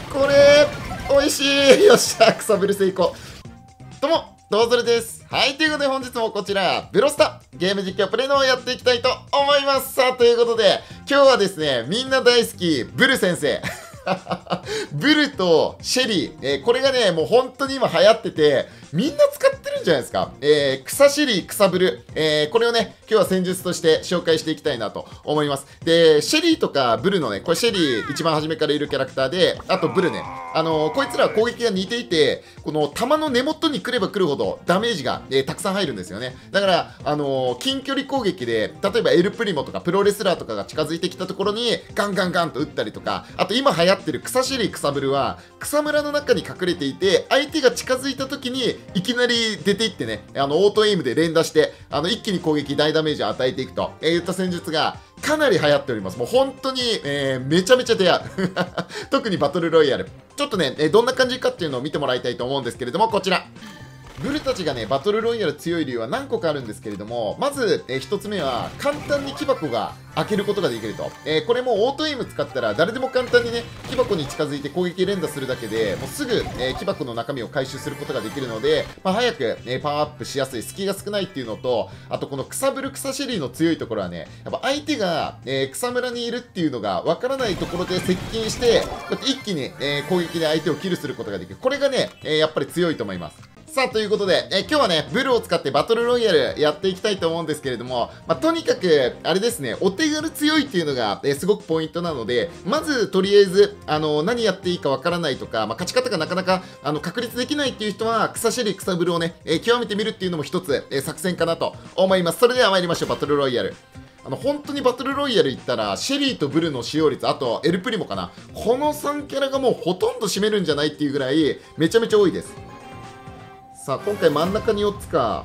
これ美味しい。よっしゃ、草ブル成功。どうもどうぞれです。はい、ということで本日もこちらブロスタゲーム実況プレイの方をやっていきたいと思います。さあ、ということで今日はですね、みんな大好きブル先生ブルとシェリー、これがね、もう本当に今流行ってて、みんな使ってるんじゃないですか。草シェリー、草ブル、これをね、今日は戦術として紹介していきたいなと思います。で、シェリーとかブルのね、これシェリー一番初めからいるキャラクターで、あとブルね、こいつらは攻撃が似ていて、この弾の根元に来れば来るほどダメージが、たくさん入るんですよね。だから、近距離攻撃で、例えばエルプリモとかプロレスラーとかが近づいてきたところに、ガンガンガンと撃ったりとか、あと今流行ってる草シェリー、草ブルは、草むらの中に隠れていて、相手が近づいた時に、いきなり出ていってね、オートエイムで連打して、一気に攻撃大ダメージを与えていくといった戦術が、かなり流行っております。もう本当に、めちゃめちゃ出会う。特にバトルロイヤル。ちょっとね、どんな感じかっていうのを見てもらいたいと思うんですけれども、こちら。ブルたちがね、バトルロイヤル強い理由は何個かあるんですけれども、まず、1つ目は、簡単に木箱が開けることができると。これもオートエイム使ったら、誰でも簡単にね、木箱に近づいて攻撃連打するだけで、もうすぐ、木箱の中身を回収することができるので、早く、パワーアップしやすい、隙が少ないっていうのと、あとこの草ブル、草シェリーの強いところはね、やっぱ相手が、草むらにいるっていうのがわからないところで接近して、こうやって一気に、攻撃で相手をキルすることができる。これがね、やっぱり強いと思います。さあ、ということで、今日はね、ブルを使ってバトルロイヤルやっていきたいと思うんですけれども、とにかく、あれですね、お手軽強いっていうのが、すごくポイントなので、まず、とりあえず、何やっていいかわからないとか、勝ち方がなかなか、確立できないっていう人は、草シェリー、草ブルをね、極めてみるっていうのも一つ、作戦かなと思います。それでは参りましょう、バトルロイヤル。本当にバトルロイヤル行ったら、シェリーとブルの使用率、あと、エルプリモかな。この3キャラがもうほとんど占めるんじゃないっていうぐらい、めちゃめちゃ多いです。さあ、今回真ん中に4つか。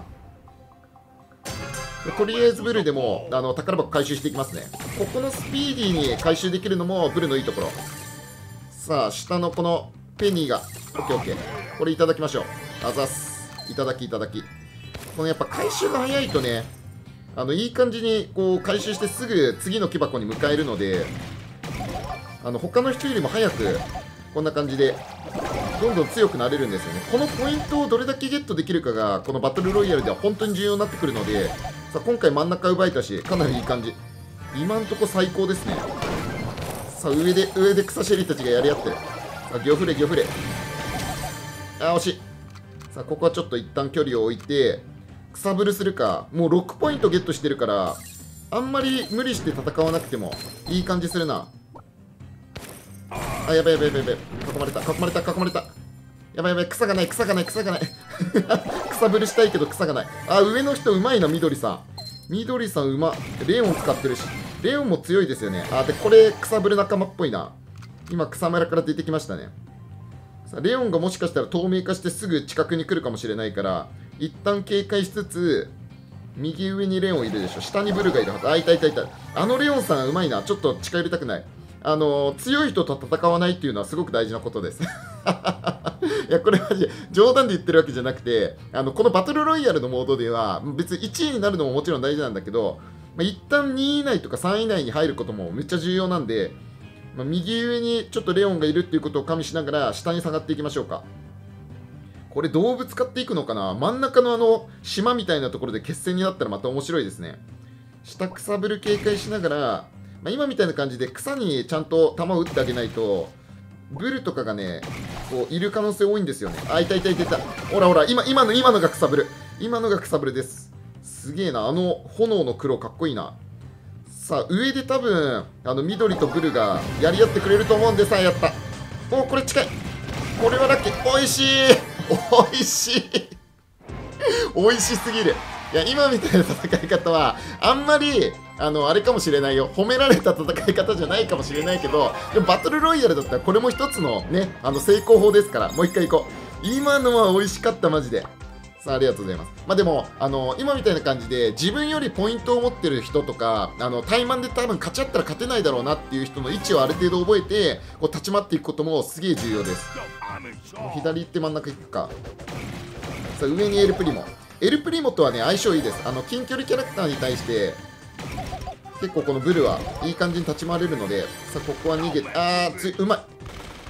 とりあえずブルでも宝箱回収していきますね。ここのスピーディーに回収できるのもブルのいいところ。さあ、下のこのペニーが OKOK。これいただきましょう。あざっす。いただきいただき。このやっぱ回収が早いとね、いい感じにこう回収してすぐ次の木箱に迎えるので、他の人よりも早くこんな感じでどんどん強くなれるんですよね。このポイントをどれだけゲットできるかがこのバトルロイヤルでは本当に重要になってくるので、さあ今回真ん中奪えたし、かなりいい感じ。今んとこ最高ですね。さあ上で草シェリーたちがやり合ってる。さあギョフレギョフレ。あー惜しい。さあここはちょっと一旦距離を置いて草ブルするか。もう6ポイントゲットしてるからあんまり無理して戦わなくてもいい感じするな。あ、やばいやばいやばいやばい。囲まれた囲まれた囲まれた。やばいやばい、草がない草がない草がない草ぶるしたいけど草がない。あ、上の人うまいな。緑さん緑さんうま。レオン使ってるし、レオンも強いですよね。あ、でこれ草ぶる仲間っぽいな。今草むらから出てきましたね。さあレオンがもしかしたら透明化してすぐ近くに来るかもしれないから一旦警戒しつつ、右上にレオンいるでしょ、下にブルがいるはず。あ、いたいたいた。レオンさんうまいな。ちょっと近寄りたくない。強い人と戦わないっていうのはすごく大事なことですいや、これマジ冗談で言ってるわけじゃなくて、このバトルロイヤルのモードでは別に1位になるのももちろん大事なんだけど、一旦2位以内とか3位以内に入ることもめっちゃ重要なんで、右上にちょっとレオンがいるっていうことを加味しながら下に下がっていきましょうか。これ動物使っていくのかな。真ん中の島みたいなところで決戦になったらまた面白いですね。下草ぶる警戒しながら、今みたいな感じで草にちゃんと弾を撃ってあげないとブルとかがねこういる可能性多いんですよね。あ、いたいたいたいた。ほらほら、今のが草ぶる。今のが草ぶるです。すげえな。炎の黒かっこいいな。さあ上で多分緑とブルがやり合ってくれると思うんで、さあやった。お、これ近い。これはラッキー。おいしいおいしいおいしすぎる。いや、今みたいな戦い方はあんまりあれかもしれないよ、褒められた戦い方じゃないかもしれないけど、でもバトルロイヤルだったらこれも一つのね成功法ですから、もう一回行こう。今のは美味しかった、マジで。さあありがとうございます。でも今みたいな感じで自分よりポイントを持ってる人とか怠慢で多分勝ち合ったら勝てないだろうなっていう人の位置をある程度覚えてこう立ち回っていくこともすげえ重要です。左行って真ん中行くか。さあ上にエルプリモ。エルプリモとはね相性いいです。近距離キャラクターに対して結構このブルはいい感じに立ち回れるので、さあここは逃げて、うまい。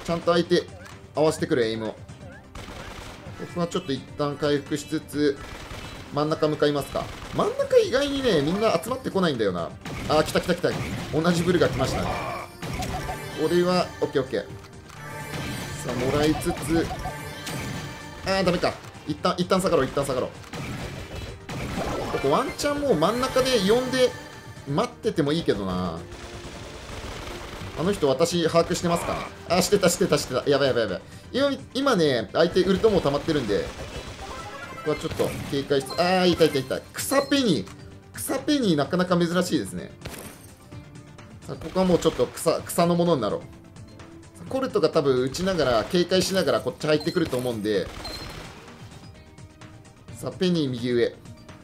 ちゃんと相手合わせてくるエイムを。僕はちょっと一旦回復しつつ真ん中向かいますか。真ん中意外にねみんな集まってこないんだよな。あー来た来た来た、同じブルが来ましたね。これはオッケーオッケー。さあもらいつつ、あーダメか、一旦下がろう、一旦下がろう。ここワンチャンもう真ん中で呼んで待っててもいいけどな。あの人私把握してますか。あ、してた。やばい。今ね相手ウルトも溜まってるんで、僕はちょっと警戒して。ああ痛い。草ペニーなかなか珍しいですね。さあここはもうちょっと草のものになろう。コルトが多分打ちながら警戒しながらこっち入ってくると思うんで、さあペニー右上。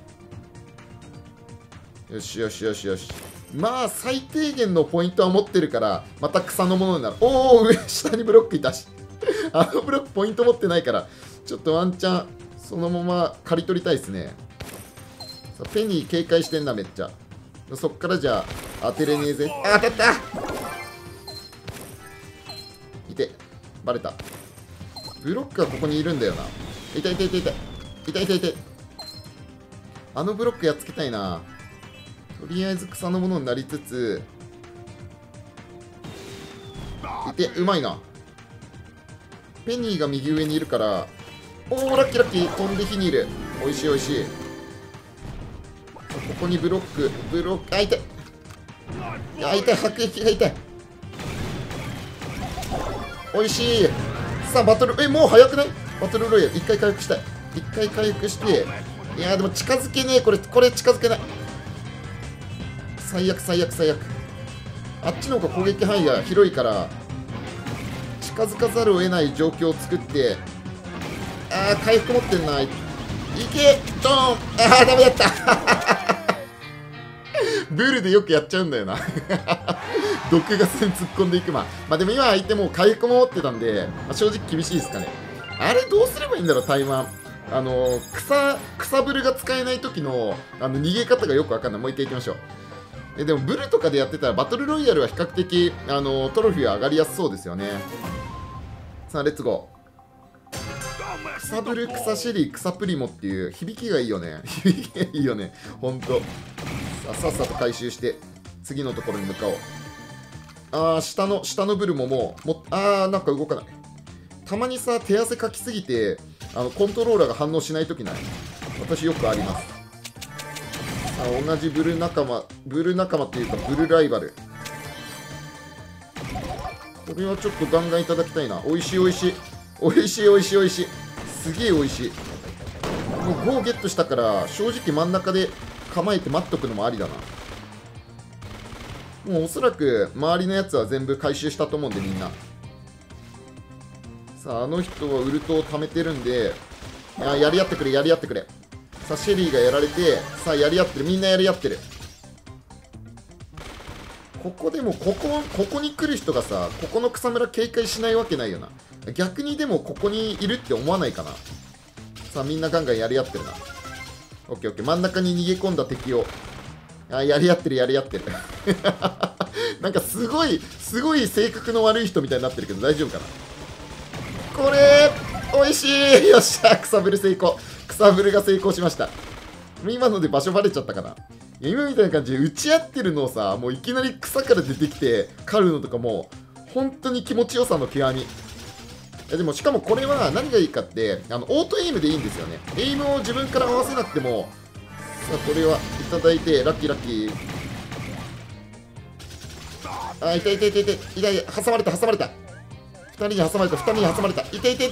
よし。まあ最低限のポイントは持ってるからまた草のものになる。おお、上下にブロックいたしあのブロックポイント持ってないからちょっとワンチャンそのまま刈り取りたいですね。さあペニー警戒してんなめっちゃ。そっからじゃあ当てれねえぜ。あ、当たった。いて、バレた。ブロックがここにいるんだよな。痛い。あのブロックやっつけたいな。とりあえず草のものになりつつ、いて、うまいな。ペニーが右上にいるから、おお、ラッキー、飛んで火にいる。おいしい。ここにブロック、あ、痛い。迫撃が痛い。おいしい。さあ、バトル、もう早くない？バトルロイヤル、一回回復したい。いやー、でも近づけねえ、これ近づけない。最悪。あっちの方が攻撃範囲が広いから近づかざるを得ない状況を作って、あー回復持ってんな。いけドーン。あーダメだったブルでよくやっちゃうんだよな毒ガスに突っ込んでいく。まあでも今相手も回復も持ってたんで、正直厳しいですかね。あれどうすればいいんだろう。タイマン草ブルが使えない時の逃げ方がよくわかんない。もう一回いきましょう。でもブルとかでやってたらバトルロイヤルは比較的トロフィーは上がりやすそうですよね。さあレッツゴー。草ブル、草シェリー、草プリモっていう響きがいいよねほんと。さっさと回収して次のところに向かおう。あー下のブルもなんか動かない。たまにさ手汗かきすぎてコントローラーが反応しないときない？私よくあります。同じブル仲間っていうかブルライバル。これはちょっとガンガンいただきたいな。おいしい。すげえおいしい。もう5ゲットしたから正直真ん中で構えて待っとくのもありだな。もうおそらく周りのやつは全部回収したと思うんでみんな。さああの人はウルトを貯めてるんで、やり合ってくれ。さあシェリーがやられて、さあやり合ってる、みんなやり合ってる。ここでもここに来る人がさ、ここの草むら警戒しないわけないよな。逆にでもここにいるって思わないかな。さあみんなガンガンやり合ってるな。オッケー真ん中に逃げ込んだ敵をやり合ってるなんかすごい性格の悪い人みたいになってるけど大丈夫かな。これおいしい。よっしゃ、草ブルが成功しました。今ので場所バレちゃったかな。今みたいな感じで打ち合ってるのをさ、もういきなり草から出てきて狩るのとかも本当に気持ちよさの極み。でもしかもこれは何がいいかってオートエイムでいいんですよね。エイムを自分から合わせなくても。さあこれはいただいてラッキー。あ、痛い。挟まれた。2人に挟まれた。痛い。挟まれた。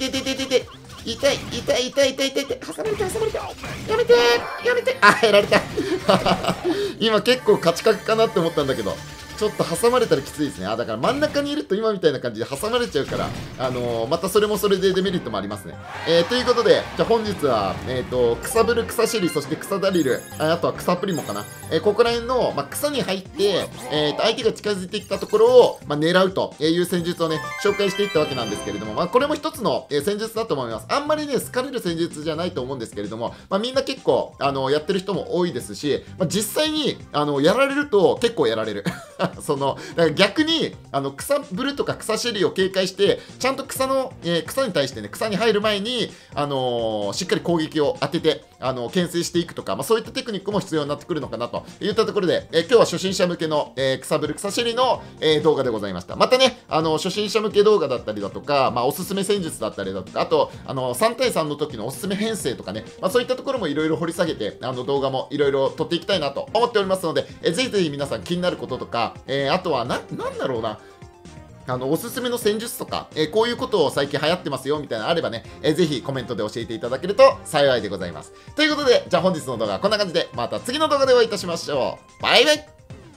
やめて。あ、やられた今結構勝ち確かなって思ったんだけど、ちょっと挟まれたらきついですね。だから真ん中にいると今みたいな感じで挟まれちゃうから、またそれもそれでデメリットもありますね。ということで、じゃあ本日は、草ブル、草シェリ、そして草ダリル、あとは草プリモかな。ここら辺の、草に入って、相手が近づいてきたところを、狙うという戦術をね、紹介していったわけなんですけれども、これも一つの、戦術だと思います。あんまりね、好かれる戦術じゃないと思うんですけれども、みんな結構、やってる人も多いですし、実際に、やられると結構やられる。 だから逆に、草ブルとか草シェリを警戒して、ちゃんと草に対してね、草に入る前に、しっかり攻撃を当てて、牽制していくとか、そういったテクニックも必要になってくるのかなといったところで、今日は初心者向けの、草ブル草シェリの、動画でございました。またね、初心者向け動画だったりだとか、おすすめ戦術だったりだとか、あと、3対3の時のおすすめ編成とかね、そういったところもいろいろ掘り下げて、動画もいろいろ撮っていきたいなと思っておりますので、ぜひぜひ皆さん気になることとか、あとはなんだろうな、おすすめの戦術とか、こういうことを最近流行ってますよみたいなのあればね、ぜひコメントで教えていただけると幸いでございます。ということで、じゃあ本日の動画はこんな感じで、また次の動画でお会いいたしましょう。バイバイ。